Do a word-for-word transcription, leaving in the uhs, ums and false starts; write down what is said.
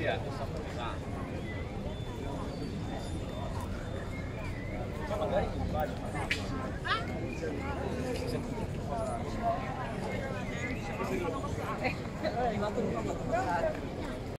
via, questa qua. Ma magari ti sbagli. È arrivato un po'